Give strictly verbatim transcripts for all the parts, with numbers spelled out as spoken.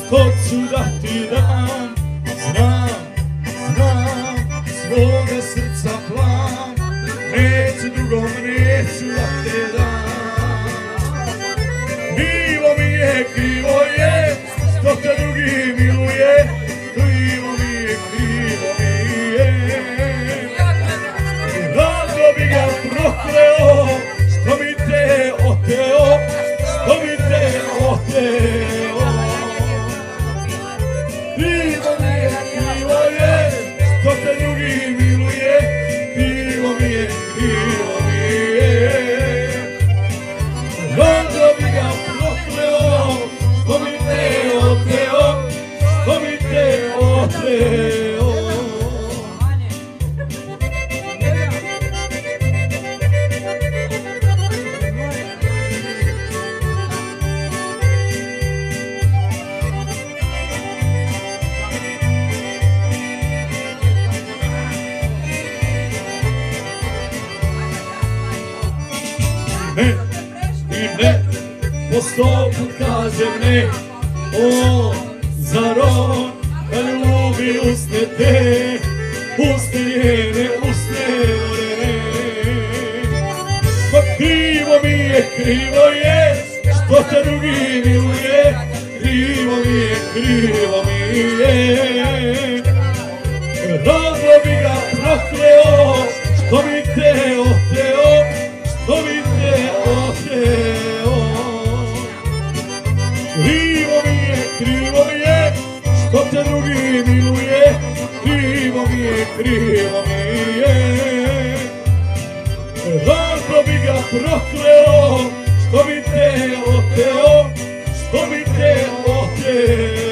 što ću da ti dam. Znam, znam, svoga srca plan, neću drugom, neću da te dam. Krivo mi je, krivo je, što te drugi miluje, krivo mi je, krivo mi je. Rado bi ga prokleo, što mi te oteo, što mi te oteo. Krivo mi je, krivo je, što te drugi miluje, krivo mi je, krivo mi je. Rado bi ga prokleo, što mi te oteo, što mi te oteo. Ne, i ne, po sto put kažem ne. O, zar on da ljubi usne te, usne njene, usne one. Pa krivo mi je, krivo je, što te drugi miluje, krivo mi je, krivo mi je. Rado bi ga prokleo, što mi te oteo, što mi te oteo. Krivo mi je, krivo mi je, što te drugi miluje, krivo mi je, krivo mi je. Rado bi ga prokleo, što mi te oteo, što mi te oteo.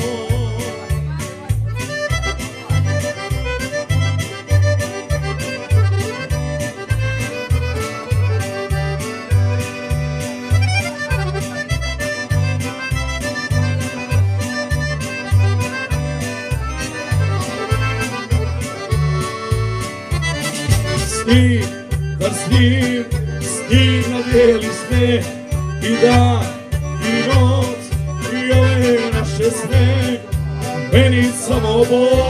S njim, zar s njim, s njim nadijeli sne, i dan, i noć, i ove naše sne, meni samo bol.